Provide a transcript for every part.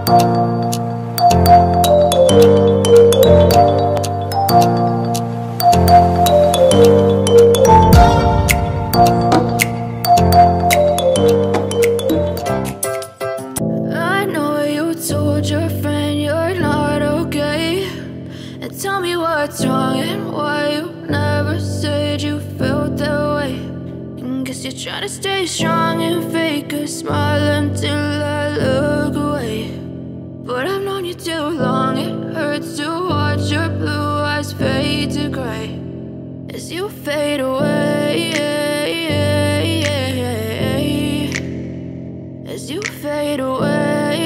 I know you told your friend you're not okay, and tell me what's wrong and why you never said you felt that way. And guess you're trying to stay strong and fake a smile until I look away. But I've known you too long, it hurts to watch your blue eyes fade to gray as you fade away, as you fade away.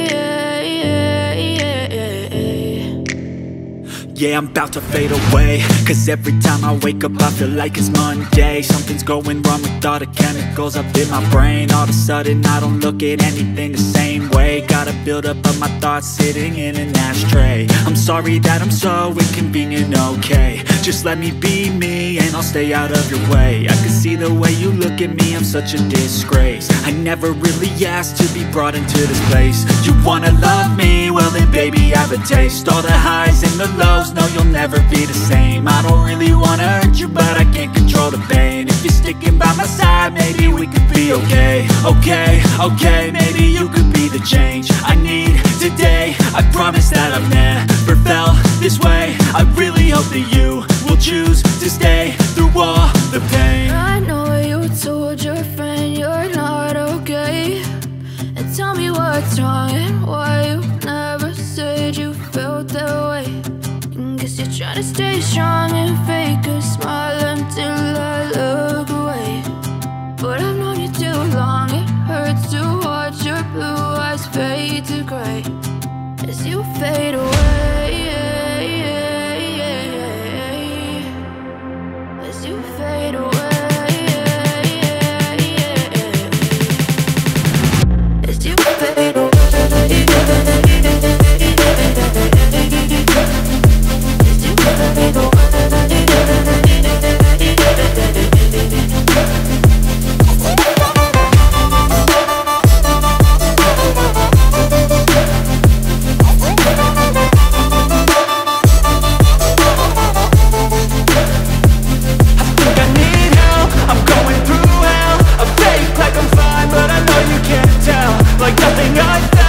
Yeah, I'm about to fade away, cause every time I wake up I feel like it's Monday. Something's going wrong with all the chemicals up in my brain. All of a sudden I don't look at anything the same way. Gotta build up of my thoughts sitting in an ashtray. I'm sorry that I'm so inconvenient, okay. Just let me be me and I'll stay out of your way. I can see the way you look at me, I'm such a disgrace. I never really asked to be brought into this place. You wanna love me? Well then baby I have a taste. All the highs and the lows, no you'll never be the same. I don't really wanna hurt you but I can't control the pain. If you're sticking by my side maybe we could be okay. Okay, maybe you could be the change I need today. I promise that I've never felt this way. I really hope that you will choose to stay through all the pain. I know you told your friend you're not okay, and tell me what's wrong and why you never said you felt that way. And guess you're trying to stay strong and fake a smile until I look away. But I've known you too long, it hurts to watch your blue eyes fade to gray as you fade away, as you fade away. As you fade away, as you fade away. Like nothing I've